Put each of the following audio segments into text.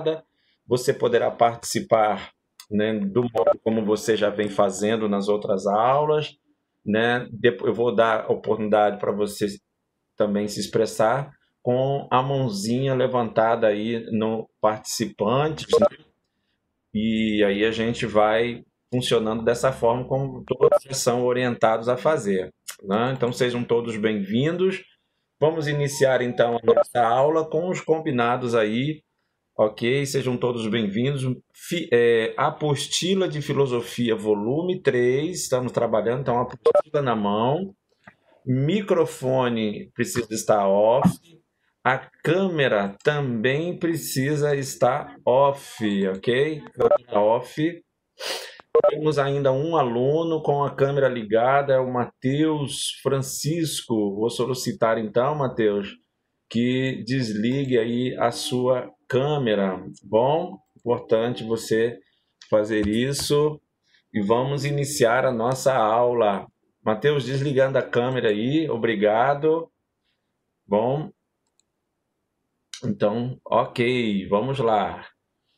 levantada. Você poderá participar, né, do modo como você já vem fazendo nas outras aulas, né? Eu vou dar a oportunidade para você também se expressar com a mãozinha levantada aí no participante, né? E aí a gente vai funcionando dessa forma como todos são orientados a fazer, né? Então sejam todos bem-vindos. Vamos iniciar então a nossa aula com os combinados aí, ok? Sejam todos bem-vindos. Apostila de Filosofia, volume 3, estamos trabalhando, então apostila na mão. Microfone precisa estar off. A câmera também precisa estar off, ok? Câmera off. Temos ainda um aluno com a câmera ligada, é o Matheus Francisco. Vou solicitar então, Matheus, que desligue aí a sua câmera. Bom, importante você fazer isso. E vamos iniciar a nossa aula. Matheus, desligando a câmera aí, obrigado. Bom, então, ok, vamos lá.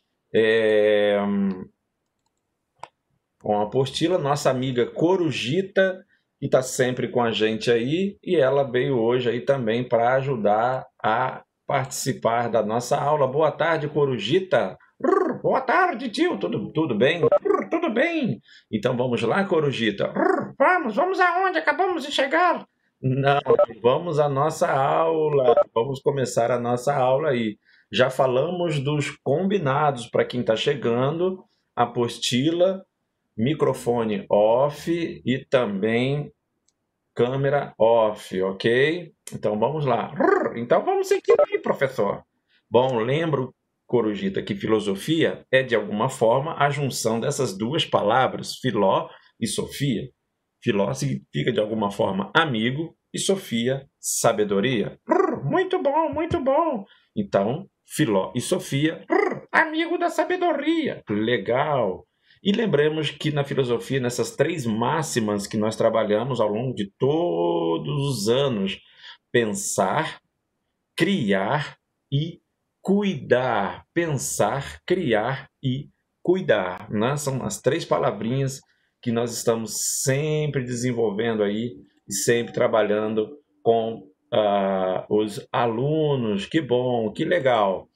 Com a apostila, nossa amiga Corujita, que está sempre com a gente aí, e ela veio hoje aí também para ajudar a participar da nossa aula. Boa tarde, Corujita. Boa tarde, tio. Tudo bem? Tudo bem. Então vamos lá, Corujita. Vamos aonde? Acabamos de chegar. Não, vamos à nossa aula. Vamos começar a nossa aula aí. Já falamos dos combinados para quem está chegando, apostila, microfone off e também câmera off, ok? Então vamos lá. Então vamos seguir aí, professor. Bom, lembro, Corujita, que filosofia é de alguma forma a junção dessas duas palavras, filó e sofia. Filó significa de alguma forma amigo e sofia, sabedoria. Muito bom, muito bom. Então, filó e sofia, amigo da sabedoria. Legal. E lembremos que na filosofia, nessas três máximas que nós trabalhamos ao longo de todos os anos, pensar, criar e cuidar. Pensar, criar e cuidar, né? São as três palavrinhas que nós estamos sempre desenvolvendo aí e sempre trabalhando com os alunos. Que bom, que legal.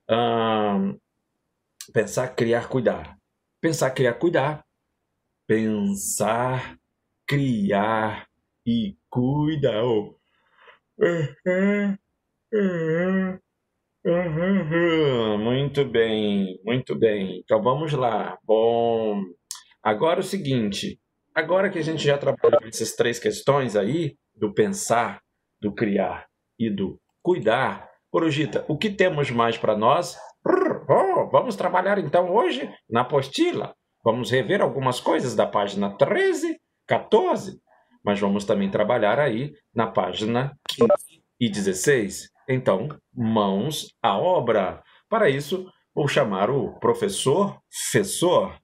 Pensar, criar, cuidar. Pensar, criar, cuidar. Pensar, criar e cuidar. Muito bem, muito bem. Então vamos lá. Bom, agora é o seguinte. Agora que a gente já trabalhou essas três questões aí, do pensar, do criar e do cuidar, Corujita, o que temos mais para nós? Vamos trabalhar então hoje na apostila. Vamos rever algumas coisas da página 13, 14, mas vamos também trabalhar aí na página 15 e 16. Então, mãos à obra. Para isso, vou chamar o professor Fessor.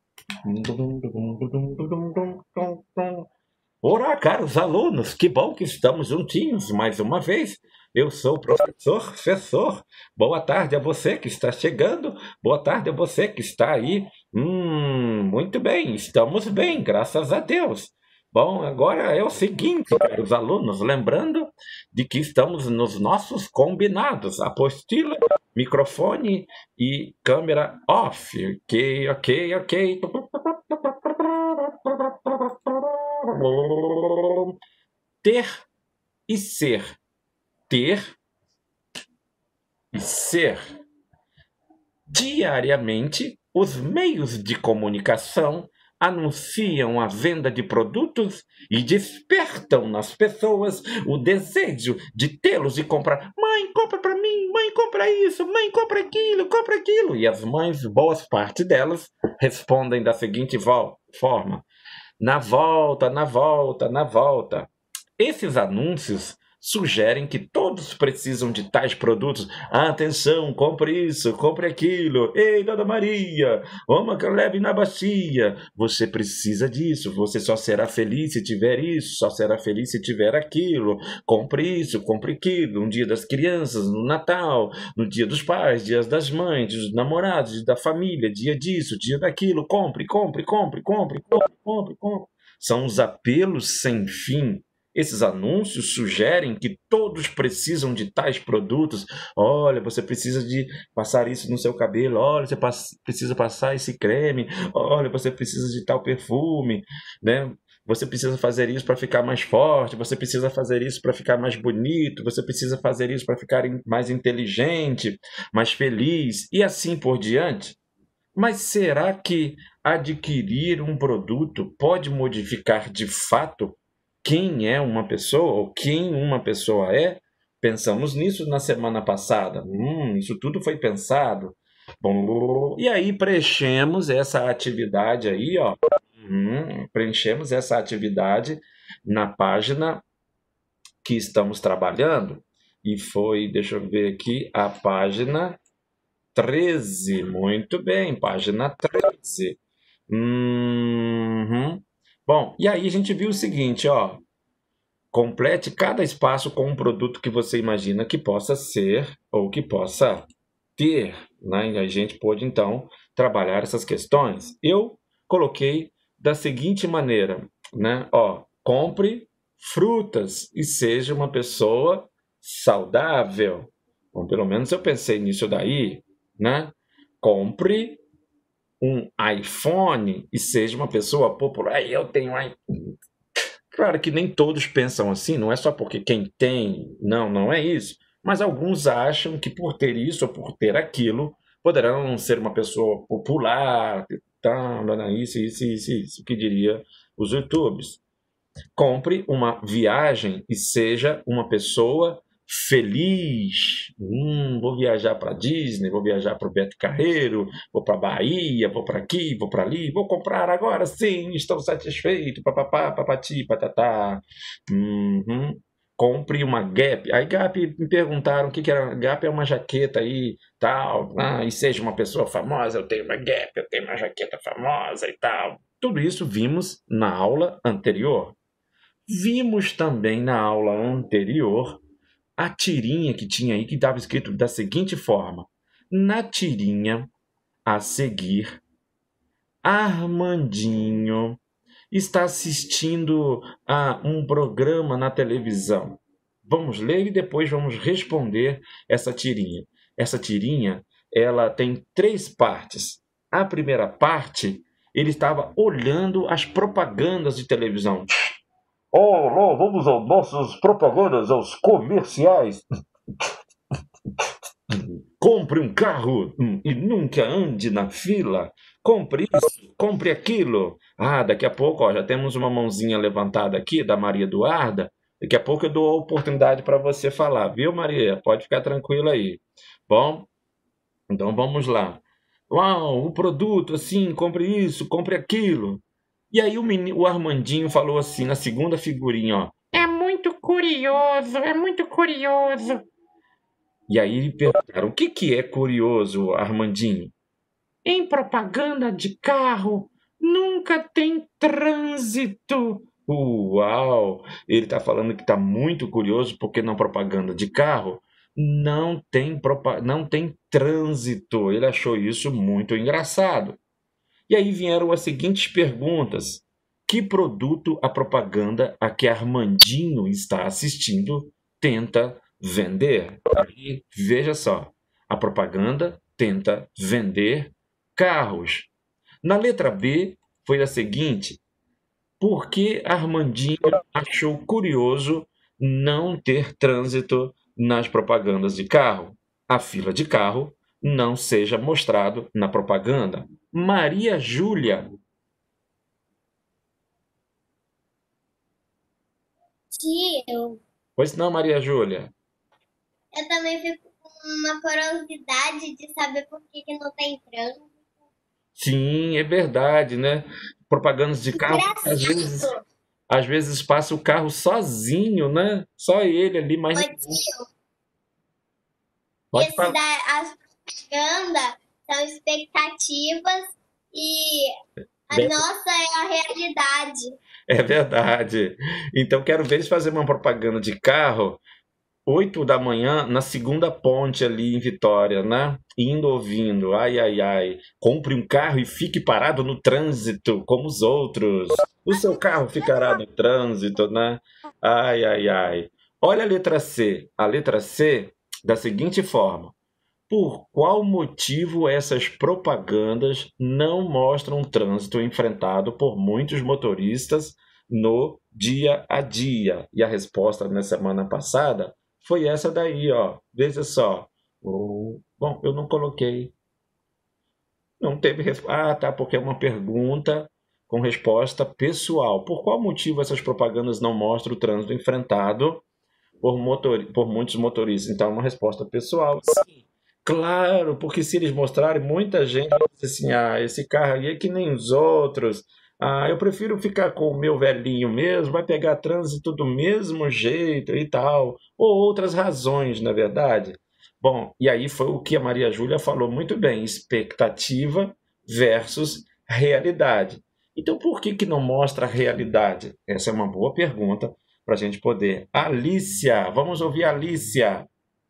Olá, caros alunos, que bom que estamos juntinhos mais uma vez. Eu sou o professor Fessor. Boa tarde a você que está chegando. Boa tarde a você que está aí. Muito bem, estamos bem, graças a Deus. Bom, agora é o seguinte, caros alunos, lembrando de que estamos nos nossos combinados. Apostila, microfone e câmera off. Ok. Ter e ser. Ter e ser. Diariamente, os meios de comunicação anunciam a venda de produtos e despertam nas pessoas o desejo de tê-los e comprar. Mãe, compra para mim, mãe, compra isso, mãe, compra aquilo, compra aquilo. E as mães, boas parte delas, respondem da seguinte forma: na volta. Esses anúncios sugerem que todos precisam de tais produtos. Atenção, compre isso, compre aquilo. Ei, Dona Maria, vamos que eu leve na bacia. Você precisa disso, você só será feliz se tiver isso, só será feliz se tiver aquilo. Compre isso, compre aquilo. No dia das crianças, no Natal, no dia dos pais, dias das mães, dos namorados, da família, dia disso, dia daquilo. Compre, compre, compre, compre, compre, compre, compre. São os apelos sem fim. Esses anúncios sugerem que todos precisam de tais produtos. Olha, você precisa de passar isso no seu cabelo. Olha, você precisa passar esse creme. Olha, você precisa de tal perfume, né? Você precisa fazer isso para ficar mais forte. Você precisa fazer isso para ficar mais bonito. Você precisa fazer isso para ficar mais inteligente, mais feliz e assim por diante. Mas será que adquirir um produto pode modificar de fato quem é uma pessoa ou quem uma pessoa é? Pensamos nisso na semana passada. Isso tudo foi pensado. Bom, e aí preenchemos essa atividade aí, ó. Preenchemos essa atividade na página que estamos trabalhando. E foi, deixa eu ver aqui, a página 13. Muito bem, página 13. Bom, e aí a gente viu o seguinte, ó. Complete cada espaço com um produto que você imagina que possa ser ou que possa ter, né? E a gente pôde, então, trabalhar essas questões. Eu coloquei da seguinte maneira, né? Ó, compre frutas e seja uma pessoa saudável. Bom, pelo menos eu pensei nisso daí, né? Compre um iPhone e seja uma pessoa popular. Eu tenho iPhone. Claro que nem todos pensam assim, não é só porque quem tem, não é isso. Mas alguns acham que por ter isso ou por ter aquilo, poderão ser uma pessoa popular, isso, que diria os YouTubes. Compre uma viagem e seja uma pessoa feliz. Vou viajar para Disney, vou viajar para o Beto Carreiro, vou para Bahia, vou para aqui, vou para ali, vou comprar agora sim, estou satisfeito, papapá, papati, patatá. Compre uma Gap. Aí Gap me perguntaram o que era. Gap é uma jaqueta aí, tal, e seja uma pessoa famosa, eu tenho uma Gap, eu tenho uma jaqueta famosa e tal. Tudo isso vimos na aula anterior. Vimos também na aula anterior a tirinha que tinha aí que estava escrito da seguinte forma: na tirinha a seguir, Armandinho está assistindo a um programa na televisão. Vamos ler e depois vamos responder essa tirinha. Essa tirinha, ela tem 3 partes. A primeira parte, ele estava olhando as propagandas de televisão. Oh, vamos às nossas propagandas, aos comerciais. Compre um carro e nunca ande na fila. Compre isso, compre aquilo. Daqui a pouco, ó, já temos uma mãozinha levantada aqui da Maria Eduarda. Daqui a pouco eu dou a oportunidade para você falar, viu, Maria? Pode ficar tranquila aí. Bom, então vamos lá. Uau, o produto, assim, compre isso, compre aquilo. E aí o Armandinho falou assim, na segunda figurinha, ó. É muito curioso, é muito curioso. E aí lhe perguntaram, o que é curioso, Armandinho? Em propaganda de carro, nunca tem trânsito. Uau! Ele está falando que está muito curioso porque na propaganda de carro não tem trânsito. Ele achou isso muito engraçado. E aí vieram as seguintes perguntas. Que produto a propaganda a que Armandinho está assistindo tenta vender? Aí, veja só, a propaganda tenta vender carros. Na letra B foi a seguinte: por que Armandinho achou curioso não ter trânsito nas propagandas de carro? A fila de carro não seja mostrado na propaganda. Maria Júlia. Tio, Pois não, Maria Júlia? eu também fico com uma curiosidade de saber por que não tem trânsito. Sim, é verdade, né? Propagandas de carro, às vezes, Engraçado. Às vezes passa o carro sozinho, né? Só ele ali, mas Ô, tio, pode falar. as propagandas são expectativas e a Bem, nossa é a realidade. é verdade. Então quero ver eles fazer uma propaganda de carro 8 da manhã na segunda ponte ali em Vitória, né? Indo ouvindo, ai, ai, ai, compre um carro e fique parado no trânsito como os outros. O seu carro ficará no trânsito, né? Ai, ai, ai. Olha a letra C. A letra C da seguinte forma: por qual motivo essas propagandas não mostram o trânsito enfrentado por muitos motoristas no dia a dia? E a resposta na semana passada foi essa daí, ó. Veja só. Bom, eu não coloquei. Não teve resposta. Ah, tá, porque é uma pergunta com resposta pessoal. Por qual motivo essas propagandas não mostram o trânsito enfrentado por muitos motoristas? Então, é uma resposta pessoal. Claro, porque se eles mostrarem, muita gente vai dizer assim: ah, esse carro aí é que nem os outros. Ah, eu prefiro ficar com o meu velhinho mesmo, vai pegar trânsito do mesmo jeito e tal. Ou outras razões, na verdade. Bom, e aí foi o que a Maria Júlia falou muito bem: expectativa versus realidade. Então, por que que não mostra a realidade? Essa é uma boa pergunta para a gente poder. Alícia, vamos ouvir a Alícia.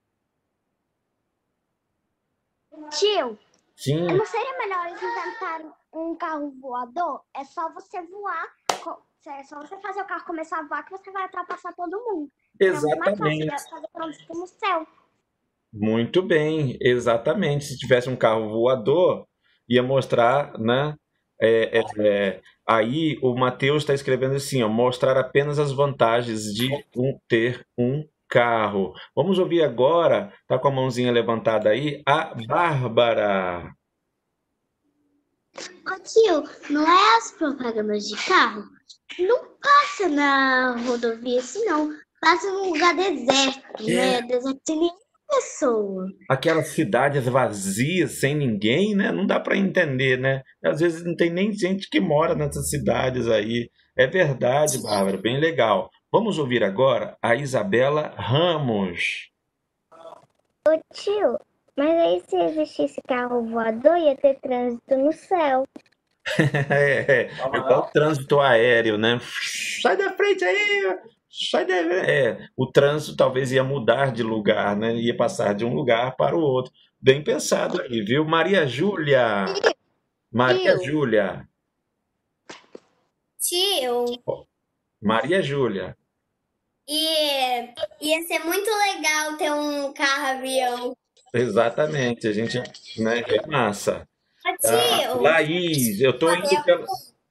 Tio, Sim, não seria melhor eles inventarem um carro voador? É só você voar, é só você fazer o carro começar a voar que você vai ultrapassar todo mundo. É muito mais fácil exatamente. fazer trânsito no céu. Muito bem, exatamente. Se tivesse um carro voador, ia mostrar, né? Aí o Matheus está escrevendo assim, ó, mostrar apenas as vantagens de ter um carro. Vamos ouvir agora, tá com a mãozinha levantada aí, a Bárbara. Ô tio, não é as propagandas de carro? Não passa na rodovia assim, não. Passa num lugar deserto, É, né? Deserto sem nenhuma pessoa. aquelas cidades vazias, sem ninguém, né? Não dá para entender, né? Às vezes não tem nem gente que mora nessas cidades aí. É verdade, Bárbara, bem legal. Vamos ouvir agora a Isabela Ramos. Tio, mas aí se existisse carro voador, ia ter trânsito no céu. É igual o trânsito aéreo, né? Sai da frente aí! Sai da... o trânsito talvez ia mudar de lugar, né? Ia passar de um lugar para o outro. Bem pensado aí, viu? Maria Júlia! Maria Tio, Júlia! Tio, Maria Júlia! e ia ser muito legal ter um carro-avião. Exatamente, a gente, né, é massa. Ô, Ah, tio, Laís, eu tô fazer indo pelo.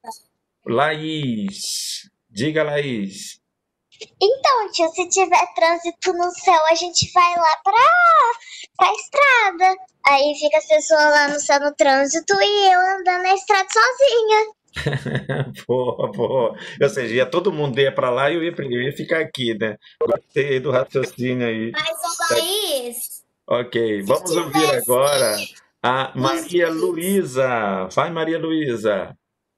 Laís, diga, Laís. então, tio, se tiver trânsito no céu, a gente vai lá pra estrada. Aí fica as pessoas lá no céu no trânsito e eu andando na estrada sozinha. Boa, boa. Ou seja, ia todo mundo ia para lá e eu ia ficar aqui, né? Gostei do raciocínio aí. mas, ô, Laís, Ok, se vamos ouvir tivesse agora a os Maria Luísa. Vai, Maria Luísa.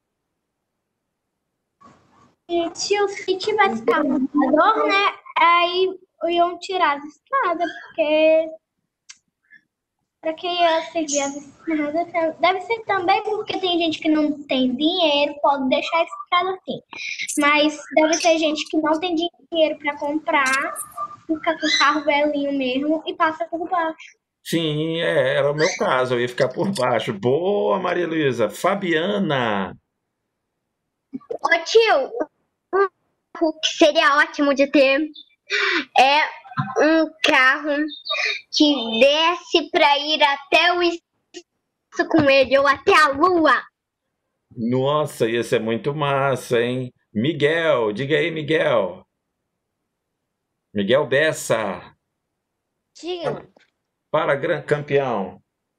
E tio, se tivesse carro voador, né? Aí iam tirar da estrada, porque para que ia servir as estradas? Deve ser também porque tem gente que não tem dinheiro, pode deixar a estrada assim. Mas deve ser gente que não tem dinheiro para comprar, fica com o carro velhinho mesmo e passa por baixo. Sim, era o meu caso, eu ia ficar por baixo. Boa, Maria Luísa. Fabiana. Ô tio, o que seria ótimo de ter é um carro que desce para ir até o espaço com ele ou até a lua. Nossa, ia ser muito massa, hein? Miguel, diga aí, Miguel. Miguel Bessa. Tio, Para, gran campeão.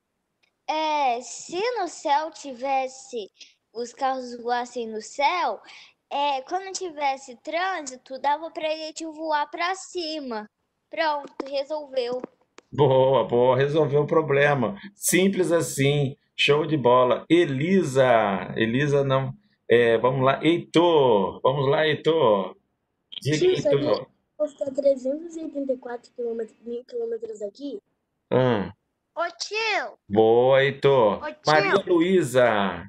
se no céu tivesse, os carros voassem no céu, quando tivesse trânsito, dava pra gente voar pra cima. Pronto, resolveu. Boa, boa, resolveu o problema. Simples assim. Show de bola. Elisa, Elisa não, Vamos lá, Heitor. Vamos lá, Heitor. Diga, Tio, sabia Heitor. que vou ficar 384 mil quilômetros daqui? Hum, Ô tio, boa, Heitor. ô Maria tio, Luísa.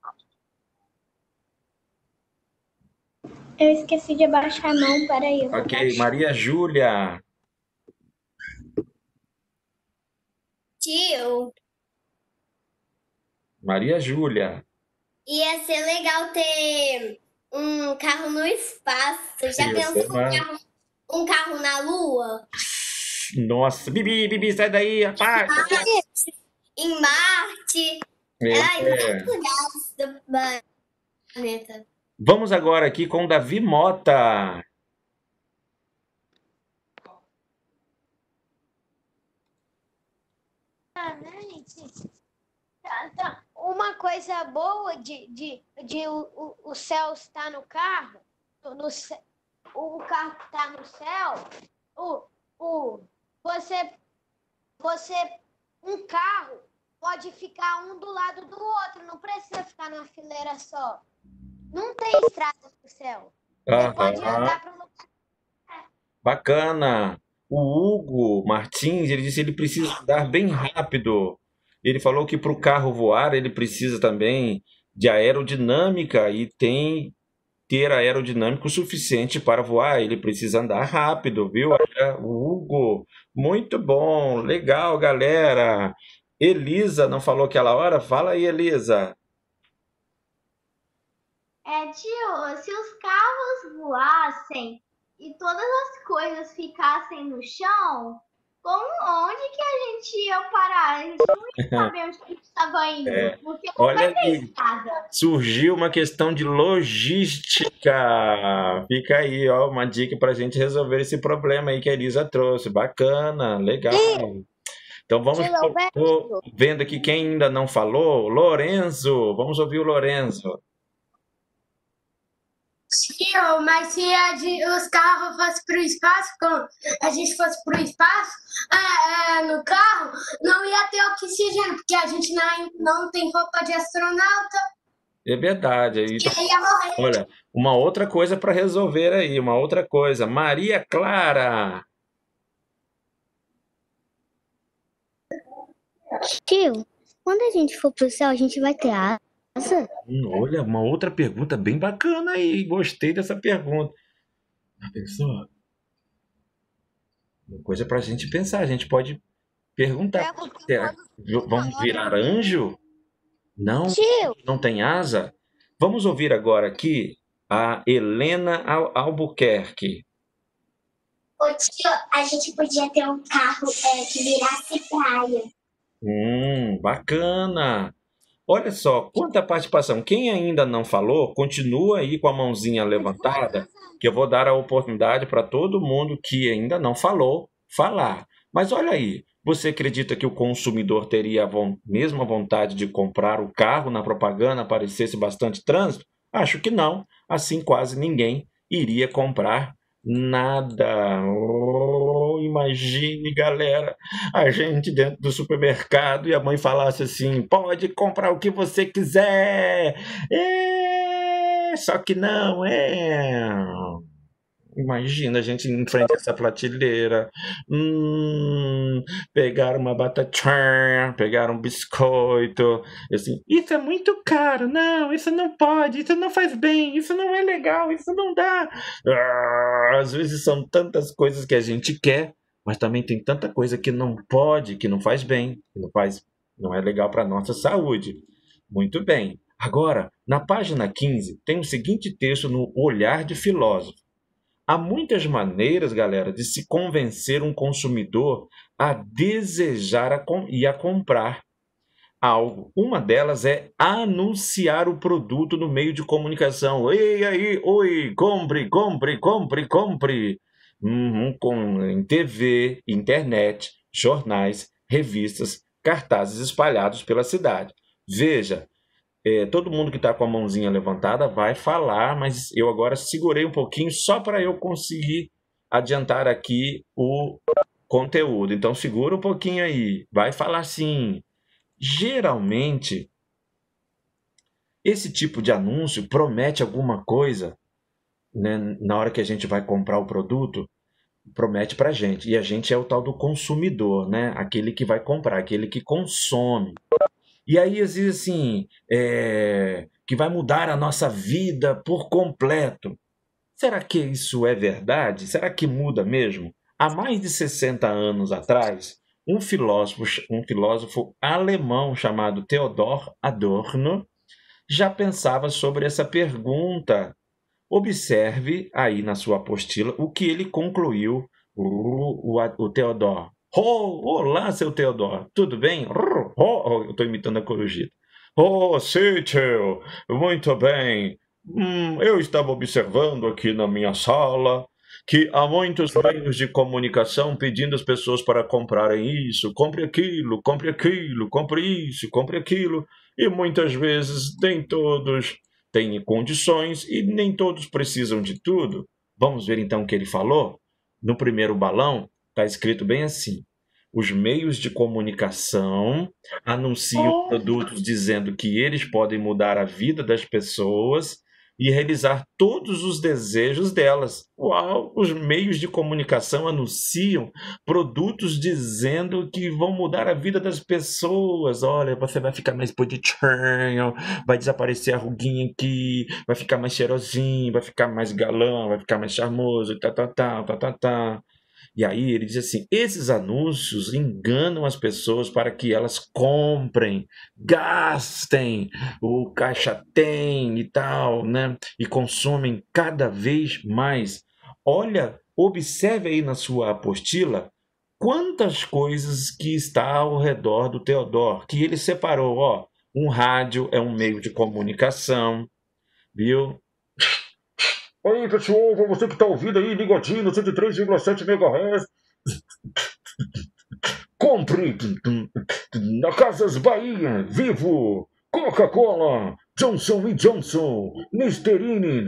Eu esqueci de abaixar a mão, peraí, eu vou Ok, baixar. Maria Júlia. Tio, Maria Júlia. ia ser legal ter um carro no espaço. Já Ia ser pensou um carro na Lua? Nossa, Bibi, sai daí, rapaz. Em Marte? Em vários lugares do planeta. Vamos agora aqui com Davi Mota. Uma coisa boa de o céu estar no carro, o carro que está no céu, um carro pode ficar um do lado do outro, não precisa ficar numa fileira só. Não tem estrada no céu. Você pode andar para um lugar. Bacana. O Hugo Martins, ele disse que ele precisa andar bem rápido. Ele falou que para o carro voar, ele precisa também de aerodinâmica e tem ter aerodinâmico suficiente para voar. Ele precisa andar rápido, viu? O Hugo, muito bom, legal, galera. Elisa não falou aquela hora? Fala aí, Elisa. Tio, se os carros voassem e todas as coisas ficassem no chão, onde que a gente ia parar? A gente não ia saber onde que a gente estava indo, porque não Olha vai ter aí, estrada. surgiu uma questão de logística. Fica aí, ó, uma dica para a gente resolver esse problema aí que a Elisa trouxe. Bacana, legal. Então vamos Tio Alberto. tô vendo aqui quem ainda não falou. Lorenzo, vamos ouvir o Lorenzo. Tio, mas se os carros fossem para o espaço, quando a gente fosse para o espaço, no carro, não ia ter oxigênio, porque a gente não tem roupa de astronauta É verdade. Aí, e ia morrer. olha, uma outra coisa para resolver aí, uma outra coisa. Maria Clara. Tio, quando a gente for pro céu, a gente vai ter asa? Olha, uma outra pergunta bem bacana aí. Gostei dessa pergunta. Já pensou? Uma coisa para a gente pensar. A gente pode perguntar. Será que vamos virar anjo? Não, Tio, não tem asa? Vamos ouvir agora aqui a Helena Albuquerque. Ô tio, a gente podia ter um carro que virasse praia. Bacana. Olha só, quanta participação. Quem ainda não falou, continua aí com a mãozinha levantada, que eu vou dar a oportunidade para todo mundo que ainda não falou, falar. Mas olha aí, você acredita que o consumidor teria a mesma vontade de comprar o carro na propaganda, aparecesse bastante trânsito? Acho que não. Assim, quase ninguém iria comprar nada. Imagine, galera, a gente dentro do supermercado e a mãe falasse assim: pode comprar o que você quiser. Só que não é. Imagina a gente em frente a essa prateleira, pegar uma batatinha, pegar um biscoito, assim, isso é muito caro, não, isso não pode, isso não faz bem, isso não é legal, isso não dá. Às vezes são tantas coisas que a gente quer, mas também tem tanta coisa que não pode, que não faz bem, que não é legal para a nossa saúde. Muito bem. Agora, na página 15, tem o seguinte texto no Olhar de Filósofo. Há muitas maneiras, galera, de se convencer um consumidor a desejar e a comprar algo. Uma delas é anunciar o produto no meio de comunicação. Ei, aí, oi, compre, compre, compre, compre. Em TV, internet, jornais, revistas, cartazes espalhados pela cidade. Veja, todo mundo que está com a mãozinha levantada vai falar, mas eu agora segurei um pouquinho só para eu conseguir adiantar aqui o conteúdo. Então segura um pouquinho aí, vai falar sim. Geralmente, Esse tipo de anúncio promete alguma coisa, né, na hora que a gente vai comprar o produto, promete para a gente. E a gente é o tal do consumidor, né? Aquele que vai comprar, aquele que consome. E aí existe assim, que vai mudar a nossa vida por completo. Será que isso é verdade? Será que muda mesmo? Há mais de 60 anos atrás, um filósofo alemão chamado Theodor Adorno já pensava sobre essa pergunta. Observe aí na sua apostila o que ele concluiu, o Theodor. Olá, seu Theodor, tudo bem? Eu estou imitando a corujita. Sim, tio, muito bem. Eu estava observando aqui na minha sala que há muitos meios de comunicação pedindo às pessoas para comprarem isso, compre aquilo, compre aquilo, compre isso, compre aquilo, e muitas vezes nem todos têm condições e nem todos precisam de tudo. Vamos ver então o que ele falou? No primeiro balão está escrito bem assim: os meios de comunicação anunciam produtos dizendo que eles podem mudar a vida das pessoas e realizar todos os desejos delas. Uau! Os meios de comunicação anunciam produtos dizendo que vão mudar a vida das pessoas. Olha, você vai ficar mais bonitinho, vai desaparecer a ruguinha aqui, vai ficar mais cheirosinho, vai ficar mais galã, vai ficar mais charmoso, tá. E aí ele diz assim: esses anúncios enganam as pessoas para que elas comprem, gastem, o caixa tem e tal, né? E consomem cada vez mais. Olha, observe aí na sua apostila quantas coisas que está ao redor do Theodor, que ele separou. Ó, um rádio é um meio de comunicação, viu? Oi, pessoal, você que está ouvindo aí, ligadinho no 103,7 MHz. Compre na Casas Bahia, Vivo, Coca-Cola, Johnson & Johnson, Listerine.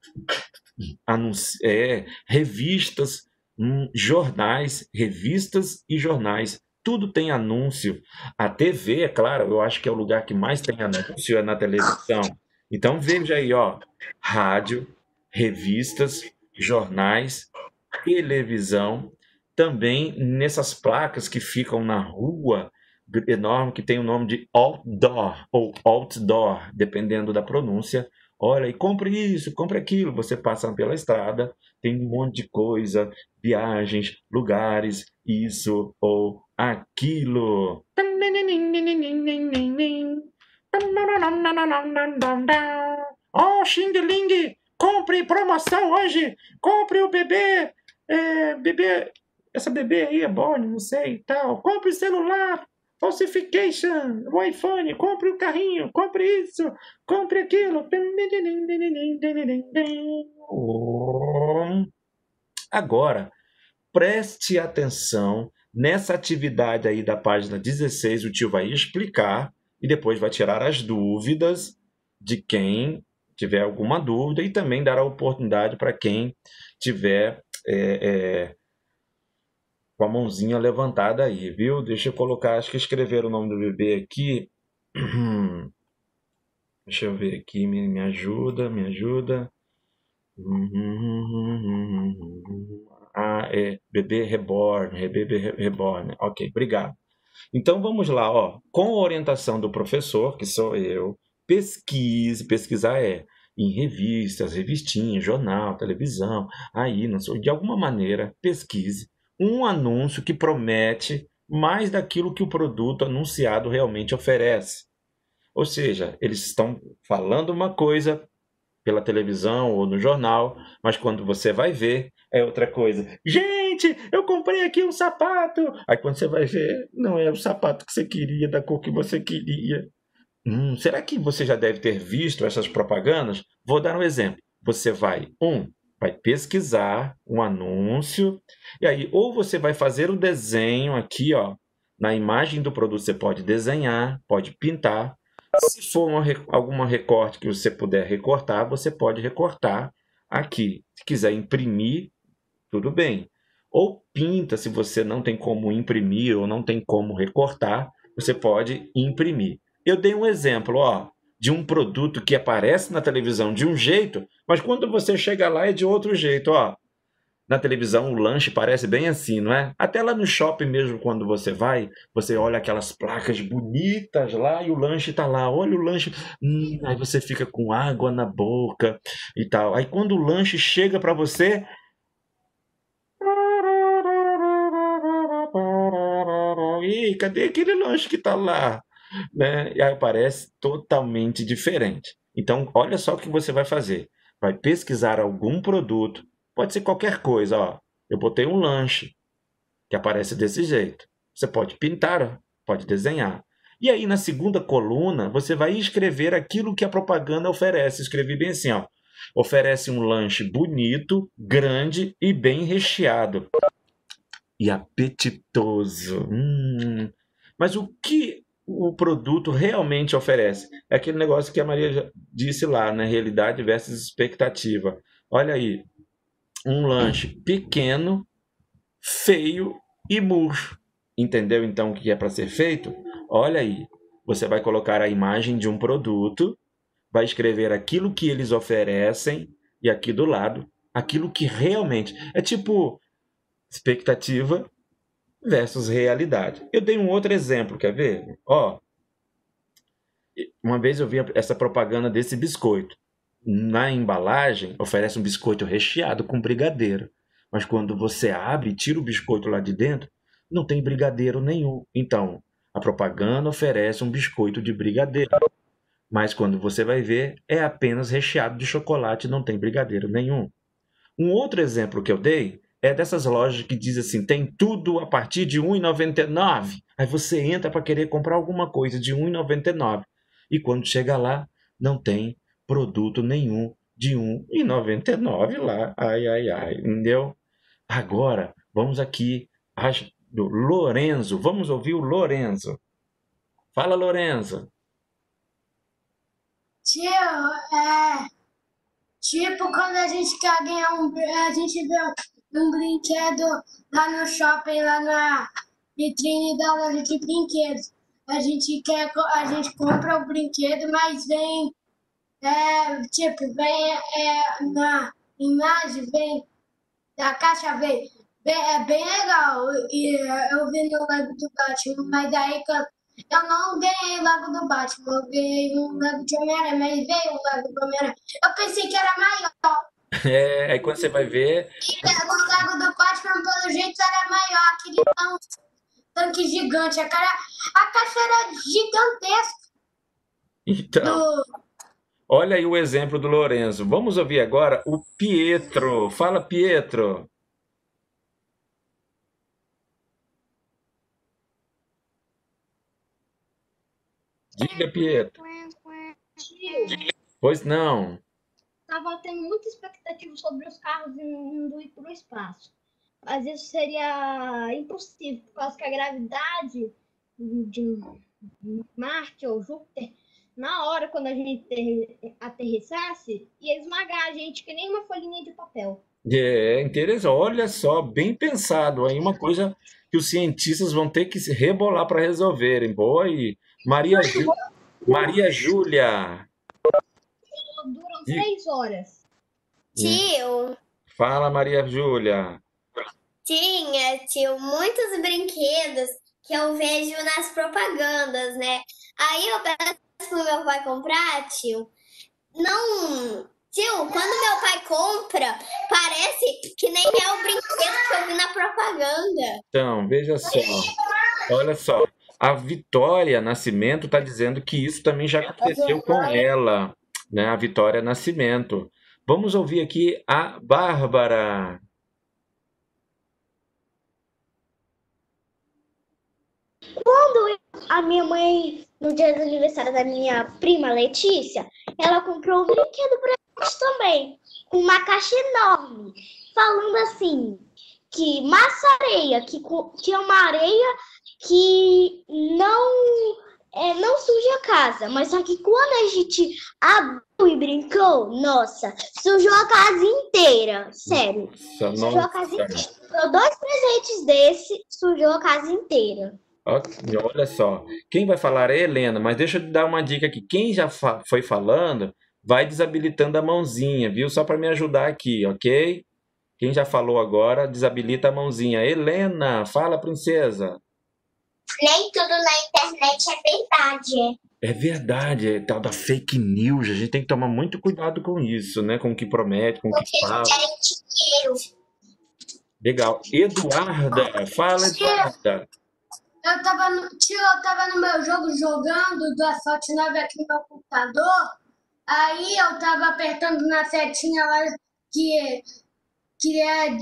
Revistas, jornais, revistas e jornais. Tudo tem anúncio. A TV, é claro, eu acho que é o lugar que mais tem anúncio, é na televisão. Então veja aí, ó, rádio, revistas, jornais, televisão, também nessas placas que ficam na rua, enorme, que tem o nome de outdoor ou outdoor, dependendo da pronúncia. Olha, e compre isso, compre aquilo. Você passa pela estrada, tem um monte de coisa, viagens, lugares, isso ou aquilo. Oh, Xing Ling! Compre promoção hoje! Compre o bebê! Essa bebê aí é boa, não sei e tal. Compre o celular! Falsification! O iPhone! Compre o carrinho! Compre isso! Compre aquilo! Agora, preste atenção nessa atividade aí da página 16. O tio vai explicar e depois vai tirar as dúvidas de quem tiver alguma dúvida e também dar a oportunidade para quem tiver com a mãozinha levantada aí, viu? Deixa eu colocar, acho que escrever o nome do bebê aqui. Deixa eu ver aqui, me ajuda. Bebê reborn. Ok, obrigado. Então vamos lá, ó. Com a orientação do professor, que sou eu, pesquisar em revistas, revistinhas, jornal, televisão, aí, não sei, de alguma maneira, pesquise um anúncio que promete mais daquilo que o produto anunciado realmente oferece. Ou seja, eles estão falando uma coisa pela televisão ou no jornal, mas quando você vai ver, é outra coisa. Gente, eu comprei aqui um sapato! Aí quando você vai ver, não é o sapato que você queria, da cor que você queria. Será que você já deve ter visto essas propagandas? Vou dar um exemplo. Você vai pesquisar um anúncio, e aí ou você vai fazer o desenho aqui, ó, na imagem do produto você pode desenhar, pode pintar. Se for algum recorte que você puder recortar, você pode recortar aqui. Se quiser imprimir, tudo bem. Ou pinta, se você não tem como imprimir ou não tem como recortar, você pode imprimir. Eu dei um exemplo, ó. de um produto que aparece na televisão de um jeito, mas quando você chega lá é de outro jeito, ó. Na televisão o lanche parece bem assim, não é? Até lá no shopping mesmo, quando você vai, você olha aquelas placas bonitas lá e o lanche tá lá. Olha o lanche, aí você fica com água na boca e tal. Aí quando o lanche chega para você... Ih, cadê aquele lanche que tá lá? Né? E aí parece totalmente diferente. Então, olha só o que você vai fazer. Vai pesquisar algum produto, pode ser qualquer coisa, ó. Eu botei um lanche que aparece desse jeito. Você pode pintar, pode desenhar. E aí na segunda coluna, você vai escrever aquilo que a propaganda oferece. Escrevi bem assim, ó. Oferece um lanche bonito, grande e bem recheado. E apetitoso. Mas o que o produto realmente oferece? É aquele negócio que a Maria já disse lá, né? Realidade versus expectativa. Olha aí, um lanche pequeno, feio e murcho. Entendeu então o que é para ser feito? Olha aí, você vai colocar a imagem de um produto, vai escrever aquilo que eles oferecem e aqui do lado, aquilo que realmente... É tipo expectativa versus realidade. Eu dei um outro exemplo, quer ver? Ó, uma vez eu vi essa propaganda desse biscoito. Na embalagem, oferece um biscoito recheado com brigadeiro. Mas quando você abre e tira o biscoito lá de dentro, não tem brigadeiro nenhum. Então, a propaganda oferece um biscoito de brigadeiro. Mas quando você vai ver, é apenas recheado de chocolate, não tem brigadeiro nenhum. Um outro exemplo que eu dei é dessas lojas que diz assim, tem tudo a partir de R$ 1,99. Aí você entra para querer comprar alguma coisa de R$ 1,99. E quando chega lá, não tem produto nenhum de R$ 1,99 lá. Ai, ai, ai, entendeu? Agora, vamos aqui do Lorenzo. Vamos ouvir o Lorenzo. Fala, Lorenzo. Tio, tipo quando a gente quer ganhar a gente vê um brinquedo lá no shopping, lá na vitrine da loja de brinquedos. A gente compra o brinquedo, mas vem, na imagem, vem, da caixa vem, é bem legal. E eu vi no Lego do Batman, mas aí eu não ganhei o Lego do Batman, eu ganhei um Lego de Homem-Aranha, mas veio um Lego do Homem-Aranha. Eu pensei que era maior. Aí quando você vai ver... E o Lego do Batman, pelo jeito, era maior, aquele tanque gigante. A caixa era gigantesca. Então, olha aí o exemplo do Lorenzo. Vamos ouvir agora o Pietro. Fala, Pietro. Diga, Pietro. Pois não. Estava tendo muita expectativa sobre os carros indo para o espaço. Mas isso seria impossível, por causa que a gravidade de Marte ou Júpiter, na hora quando a gente aterrissasse, ia esmagar a gente que nem uma folhinha de papel. É interessante. Olha só, bem pensado. Aí uma coisa que os cientistas vão ter que se rebolar para resolverem. Boa aí. Maria Júlia. Duram 6 horas. Tio, Fala, Maria Júlia. tio, muitos brinquedos que eu vejo nas propagandas, né? Aí eu peço pro meu pai comprar, tio. Não... Tio, quando meu pai compra, parece que nem é o brinquedo que eu vi na propaganda. Então, veja só. Olha só. A Vitória Nascimento está dizendo que isso também já aconteceu com ela, né? A Vitória Nascimento. Vamos ouvir aqui a Bárbara. Quando a minha mãe, no dia do aniversário da minha prima Letícia, ela comprou um brinquedo pra gente também, com uma caixa enorme, falando assim, que massa areia, que é uma areia que não suja a casa, mas só que quando a gente abriu e brincou, nossa, sujou a casa inteira, sério. Sujou a casa inteira. Comprou 2 presentes desse, sujou a casa inteira. Olha só, quem vai falar é a Helena, mas deixa eu te dar uma dica aqui. Quem já foi falando, vai desabilitando a mãozinha, viu? Só para me ajudar aqui, ok? Quem já falou agora, desabilita a mãozinha. Helena, fala, princesa. Nem tudo na internet é verdade. É verdade, é tal da fake news. A gente tem que tomar muito cuidado com isso, né? Com o que promete, com o que Porque fala. querem dinheiro. Legal. Eduarda, fala, Eduarda. Eu tava no meu jogo jogando do Asphalt 9 aqui no meu computador. Aí eu tava apertando na setinha lá que é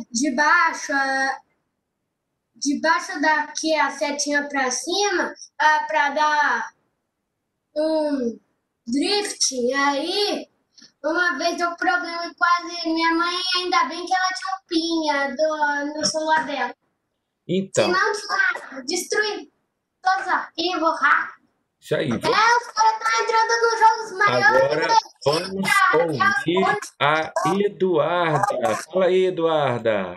debaixo daqui a setinha pra cima, pra dar um drift. Aí uma vez deu problema e quase minha mãe, ainda bem que ela tinha um pinha no celular dela. Então, Senão destruir todos os arquivos, isso aí. os caras estão entrando nos jogos maiores. Agora vamos ouvir a Eduarda. Fala aí, Eduarda.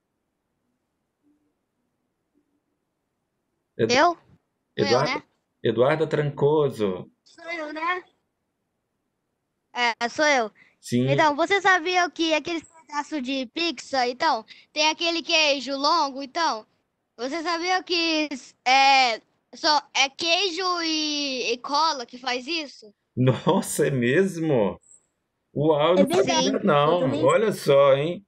Eu? Eduarda, né? Eduarda Trancoso. Sou eu, né? Sou eu. Sim. Então, você sabia que aqueles pedaços de pizza, então, tem aquele queijo longo, então, você sabia que só é queijo e cola que faz isso? Nossa, é mesmo? Uau, não sabia Sim. não. Olha só, hein?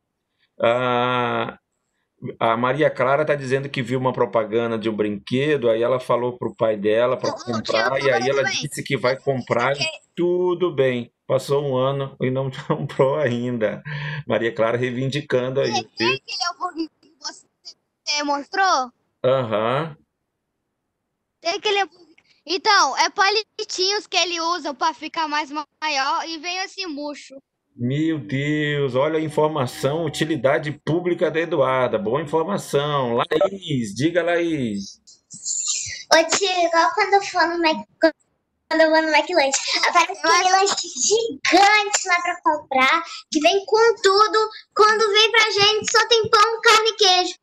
A Maria Clara está dizendo que viu uma propaganda de um brinquedo, aí ela falou pro pai dela para comprar, e aí ela disse que vai comprar e tudo bem. Passou um ano e não comprou ainda. Maria Clara reivindicando aí, viu? Tem aquele hambúrguer que você mostrou? Aham. Tem aquele hambúrguer. Então, é palitinhos que ele usa para ficar mais maior e vem assim murcho. Meu Deus, olha a informação, utilidade pública da Eduarda. Boa informação. Laís, diga, Laís. Ô, tio, igual quando eu vou no McLanche, aparece aquele lanche gigante lá pra comprar, que vem com tudo. Quando vem pra gente, só tem pão, carne e queijo.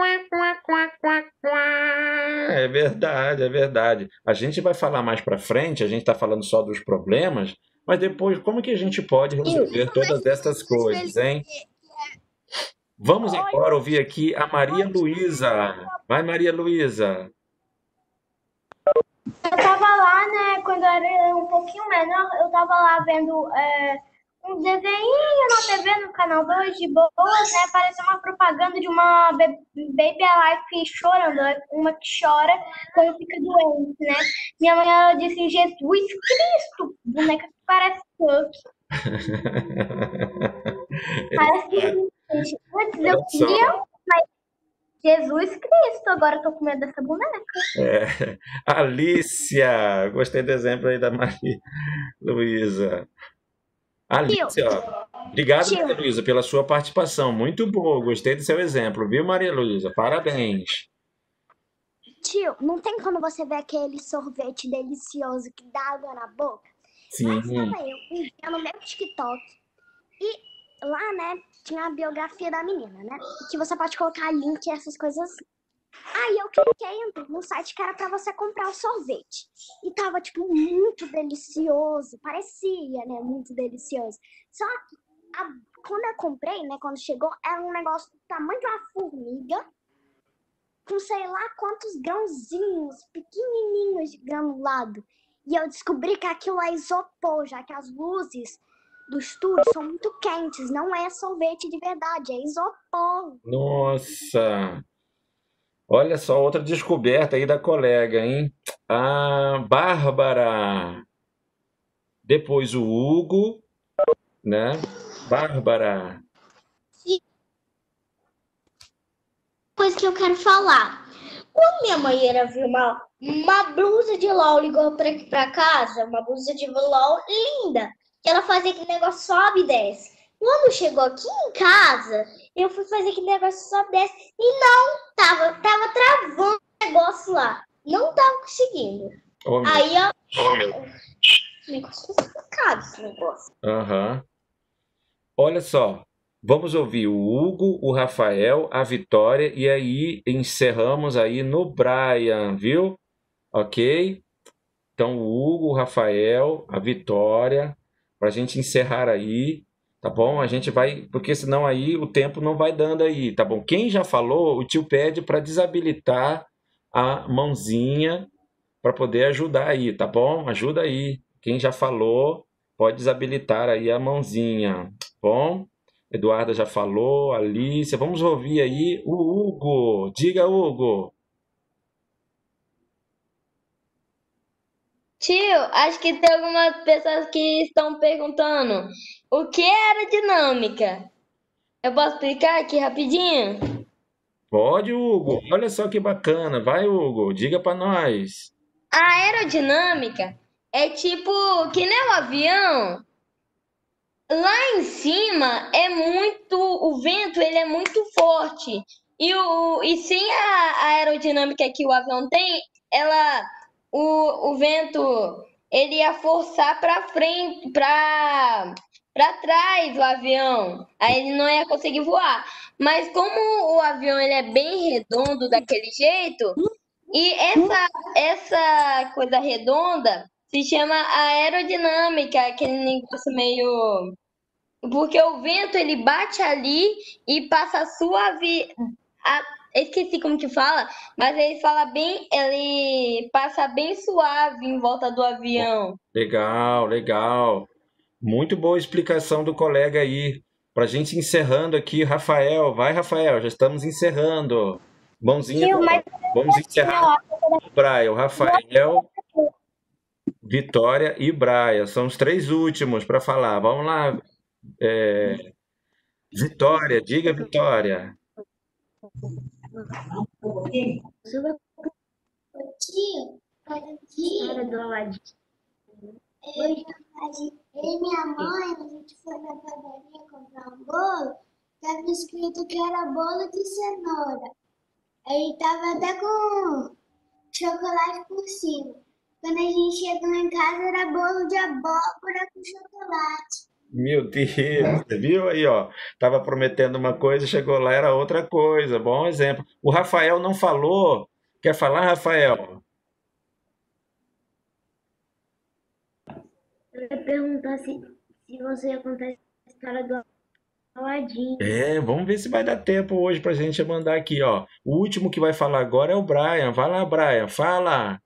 É verdade, é verdade. A gente vai falar mais pra frente, a gente tá falando só dos problemas, mas depois, como que a gente pode resolver todas essas coisas, hein? Vamos agora ouvir aqui a Maria Luísa. Vai, Maria Luísa. Eu tava lá, né, quando eu era um pouquinho menor, eu tava lá vendo um desenho na TV, no canal 2, de boas, né, apareceu uma propaganda de uma Baby Alive chorando, uma que chora quando fica doente, né. Minha mãe, ela disse, Jesus Cristo, boneca que parece Chuck. Parece que antes eu queria, mas Jesus Cristo, agora eu tô com medo dessa boneca. Alicia, gostei do exemplo aí da Maria Luísa. Alicia, obrigado, Maria Luísa, pela sua participação. Muito boa, gostei do seu exemplo, viu, Maria Luísa? Parabéns. Tio, não tem como você ver aquele sorvete delicioso que dá água na boca? Sim. Mas estava eu um dia no meu TikTok e lá, né, tinha a biografia da menina, né? Que você pode colocar link e essas coisas assim. Aí eu cliquei no site que era pra você comprar o sorvete. E tava, tipo, muito delicioso. Parecia, né, muito delicioso. Só que quando eu comprei, né, quando chegou, era um negócio do tamanho de uma formiga, com sei lá quantos grãozinhos, pequenininhos de granulado. E eu descobri que aquilo é isopor, já que as luzes do estúdio são muito quentes. Não é sorvete de verdade, é isopor. Nossa! Olha só, outra descoberta aí da colega, hein? A Bárbara. Depois o Hugo, né? Bárbara. Coisa que eu quero falar. Quando minha mãe era ver uma blusa de LOL, ligou aqui pra casa, uma blusa de LOL linda, que ela fazia aquele negócio sobe e desce. Quando chegou aqui em casa, eu fui fazer aquele negócio sobe e desce e não tava travando o negócio lá. Não tava conseguindo. Aí negócio complicado esse negócio. Aham. Olha só, Vamos ouvir o Hugo, o Rafael, a Vitória e aí encerramos aí no Brian, viu? Ok? Então, o Hugo, o Rafael, a Vitória, para a gente encerrar aí, tá bom? A gente vai, porque senão aí o tempo não vai dando aí, tá bom? Quem já falou, o tio pede para desabilitar a mãozinha para poder ajudar aí, tá bom? Ajuda aí. Quem já falou, pode desabilitar aí a mãozinha, tá bom? Eduarda já falou, Alice. Vamos ouvir aí o Hugo. Diga, Hugo. Tio, acho que tem algumas pessoas que estão perguntando o que é aerodinâmica. Eu posso explicar aqui rapidinho? Pode, Hugo. Olha só que bacana. Vai, Hugo. Diga para nós. A aerodinâmica é tipo que nem o avião. Lá em cima é muito, o vento ele é muito forte e sem a aerodinâmica que o avião tem, o vento ele ia forçar para frente, para trás do avião, aí ele não ia conseguir voar. Mas como o avião ele é bem redondo daquele jeito e essa coisa redonda se chama aerodinâmica, aquele negócio meio... Porque o vento, ele bate ali e passa suave... Esqueci como que fala, mas ele passa bem suave em volta do avião. Legal, legal. Muito boa explicação do colega aí. Para a gente encerrando aqui, Rafael. Vai, Rafael, já estamos encerrando. Mãozinha. Vamos encerrar. Brian, Rafael, Vitória e Brian. São os três últimos para falar. Vamos lá. Vitória, diga, Vitória. Tio, cada dia eu e minha mãe, a gente foi na padaria comprar um bolo, estava escrito que era bolo de cenoura. Aí estava até com chocolate por cima. Quando a gente chegou em casa, era bolo de abóbora com chocolate. Meu Deus, você viu aí, ó? Tava prometendo uma coisa, chegou lá, era outra coisa. Bom exemplo. O Rafael não falou. Quer falar, Rafael? Eu ia perguntar se você ia contar a história do Aladim. Vamos ver se vai dar tempo hoje pra gente mandar aqui, ó. O último que vai falar agora é o Brian. Vai lá, Brian, fala.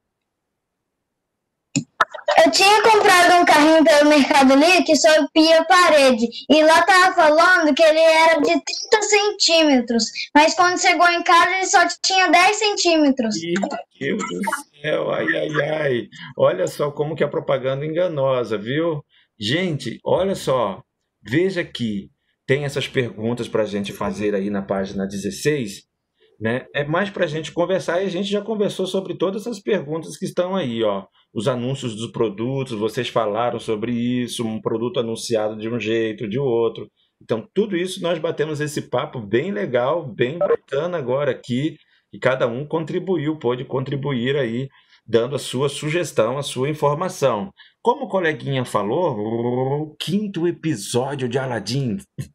Eu tinha comprado um carrinho pelo Mercado Livre que subia a parede. E lá tava falando que ele era de 30 centímetros. Mas quando chegou em casa, ele só tinha 10 centímetros. Meu Deus do céu, ai, ai, ai. Olha só como que a propaganda é enganosa, viu? Gente, olha só. Veja que tem essas perguntas para a gente fazer aí na página 16, né? É mais para a gente conversar e a gente já conversou sobre todas essas perguntas que estão aí, ó. Os anúncios dos produtos, vocês falaram sobre isso, um produto anunciado de um jeito, de outro. Então, tudo isso nós batemos esse papo bem legal, bem bacana agora aqui, e cada um contribuiu, pôde contribuir aí, dando a sua sugestão, a sua informação. Como o coleguinha falou, o 5º episódio de Aladim.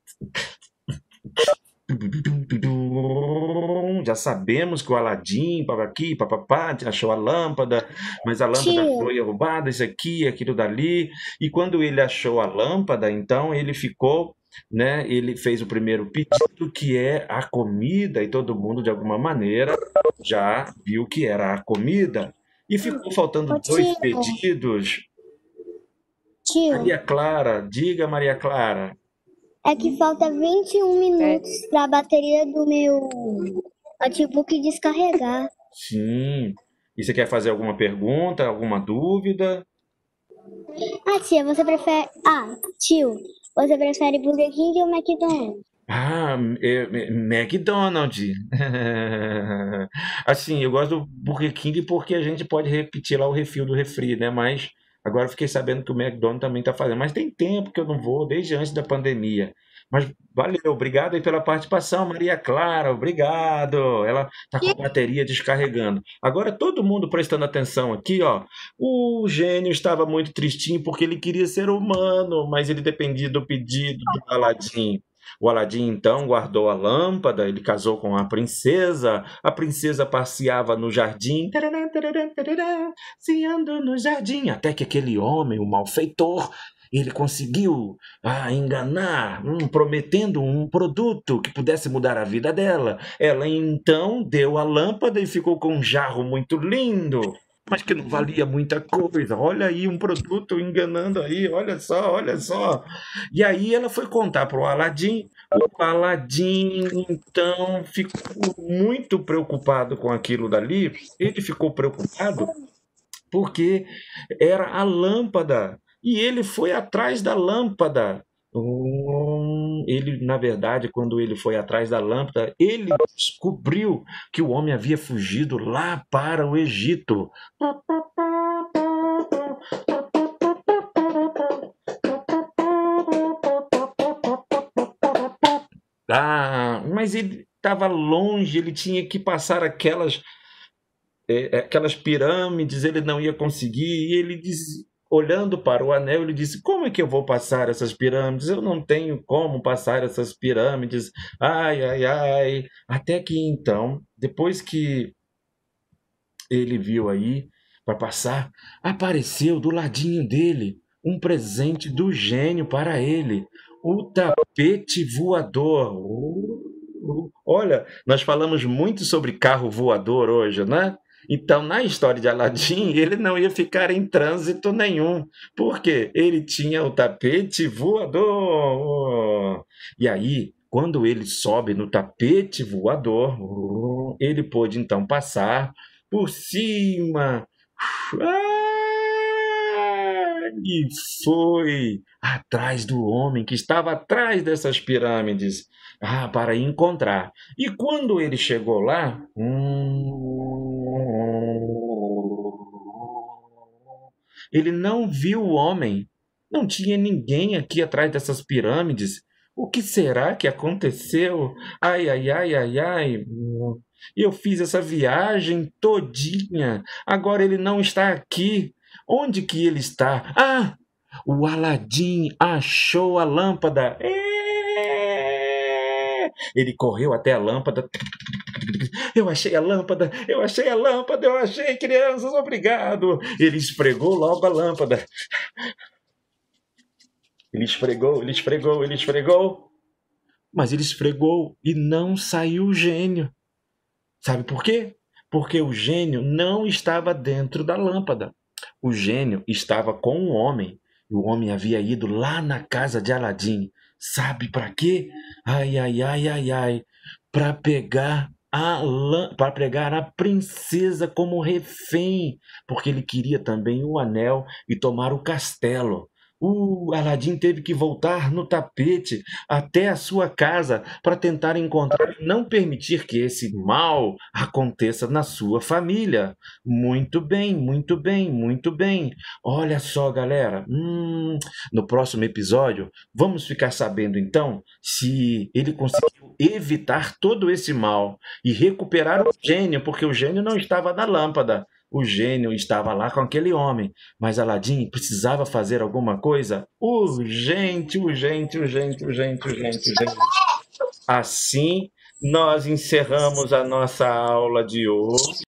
Já sabemos que o Aladim, papaqui, papapá, achou a lâmpada, mas a lâmpada foi roubada, isso aqui, aquilo dali. E quando ele achou a lâmpada, então ele ficou, né? Ele fez o primeiro pedido, que é a comida, e todo mundo, de alguma maneira, já viu que era a comida. E ficou faltando 2 pedidos. Maria Clara, diga, Maria Clara. É que falta 21 minutos para a bateria do meu notebook descarregar. Sim. E você quer fazer alguma pergunta, alguma dúvida? Tia, você prefere... tio, você prefere Burger King ou McDonald's? McDonald's. Assim, eu gosto do Burger King porque a gente pode repetir lá o refil do refri, né? Mas agora eu fiquei sabendo que o McDonald's também está fazendo. Mas tem tempo que eu não vou, desde antes da pandemia. Mas valeu, obrigado aí pela participação, Maria Clara, obrigado. Ela está com a bateria descarregando. Agora todo mundo prestando atenção aqui, ó. O gênio estava muito tristinho porque ele queria ser humano, mas ele dependia do pedido do Aladim. O Aladim então guardou a lâmpada, ele casou com a princesa passeava no jardim, tarará, tarará, tarará, passeando no jardim, até que aquele homem, o malfeitor, ele conseguiu enganar, prometendo um produto que pudesse mudar a vida dela. Ela então deu a lâmpada e ficou com um jarro muito lindo, mas que não valia muita coisa. Olha aí um produto enganando aí, olha só, olha só. E aí ela foi contar para o Aladim. O Aladim então ficou muito preocupado com aquilo dali. Ele ficou preocupado porque era a lâmpada. E ele foi atrás da lâmpada. Ele, na verdade, quando ele foi atrás da lâmpada, ele descobriu que o homem havia fugido lá para o Egito. Mas ele estava longe, ele tinha que passar aquelas pirâmides, ele não ia conseguir, e ele disse, olhando para o anel, ele disse, como é que eu vou passar essas pirâmides? Eu não tenho como passar essas pirâmides, ai, ai, ai. Até que então, depois que ele viu aí, para passar, apareceu do ladinho dele um presente do gênio para ele, o tapete voador. Olha, nós falamos muito sobre carro voador hoje, né? Então, na história de Aladim, ele não ia ficar em trânsito nenhum, porque ele tinha o tapete voador. E aí, quando ele sobe no tapete voador, ele pôde então passar por cima. E foi atrás do homem que estava atrás dessas pirâmides, para encontrar. E quando ele chegou lá, ele não viu o homem. Não tinha ninguém aqui atrás dessas pirâmides. O que será que aconteceu? Ai, ai, ai, ai, ai. Eu fiz essa viagem todinha. Agora ele não está aqui. Onde que ele está? O Aladim achou a lâmpada. Ele correu até a lâmpada. Eu achei a lâmpada, eu achei a lâmpada, eu achei, crianças, obrigado. Ele esfregou logo a lâmpada. Ele esfregou, ele esfregou, ele esfregou. Mas ele esfregou e não saiu o gênio. Sabe por quê? Porque o gênio não estava dentro da lâmpada. O gênio estava com um homem. O homem havia ido lá na casa de Aladim. Sabe para quê? Ai, ai, ai, ai, ai. Para pegar a princesa como refém. Porque ele queria também o anel e tomar o castelo. O Aladim teve que voltar no tapete até a sua casa para tentar encontrar e não permitir que esse mal aconteça na sua família. Muito bem, muito bem, muito bem. Olha só, galera, no próximo episódio vamos ficar sabendo então se ele conseguiu evitar todo esse mal e recuperar o gênio, porque o gênio não estava na lâmpada. O gênio estava lá com aquele homem, mas Aladim precisava fazer alguma coisa urgente, urgente, urgente, urgente, urgente, urgente. Assim, nós encerramos a nossa aula de hoje.